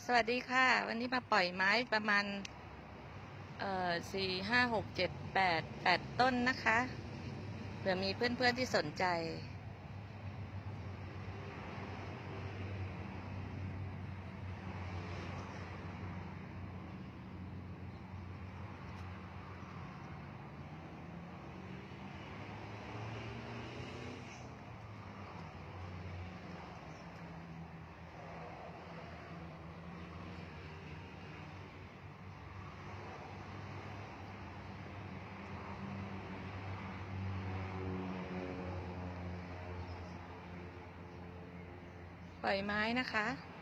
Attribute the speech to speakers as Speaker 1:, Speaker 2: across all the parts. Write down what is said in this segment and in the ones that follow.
Speaker 1: สวัสดีค่ะวันนี้มาปล่อยไม้ประมาณ4 5 6 7 8ต้นนะคะเผื่อมีเพื่อนๆที่สนใจปล่อยไม้นะคะ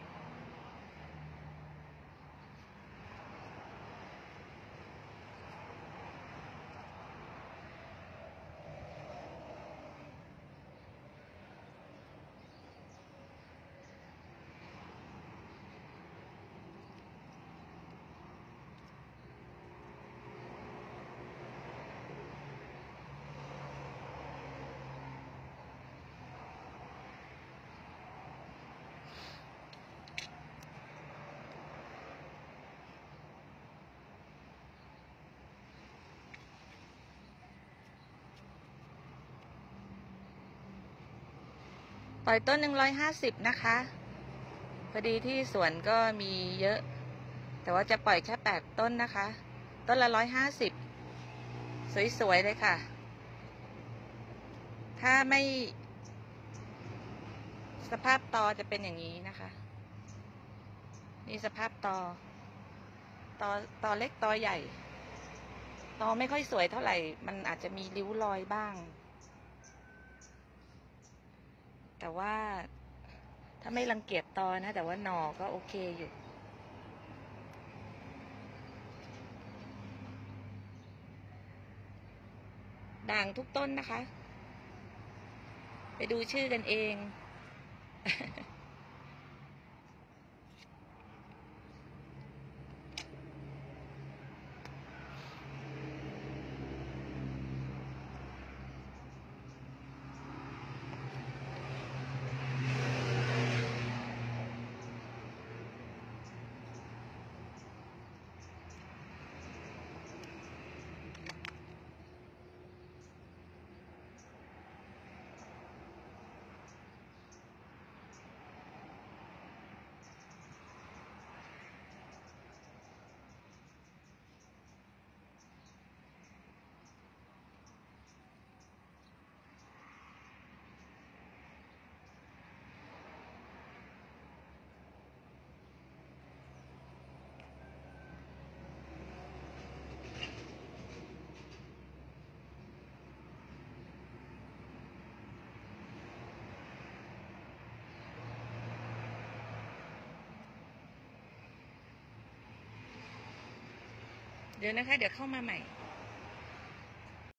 Speaker 1: ปล่อยต้น150นะคะพอดีที่สวนก็มีเยอะแต่ว่าจะปล่อยแค่8 ต้นนะคะต้นละ150สวยๆเลยค่ะถ้าไม่สภาพตอจะเป็นอย่างนี้นะคะนี่สภาพตอเล็กตอใหญ่ตอไม่ค่อยสวยเท่าไหร่มันอาจจะมีริ้วรอยบ้างแต่ว่าถ้าไม่รังเกียจตอนะแต่ว่าหน่อก็โอเคอยู่ด่างทุกต้นนะคะไปดูชื่อกันเองเดี๋ยวนะคะเดี๋ยวเข้ามาใหม่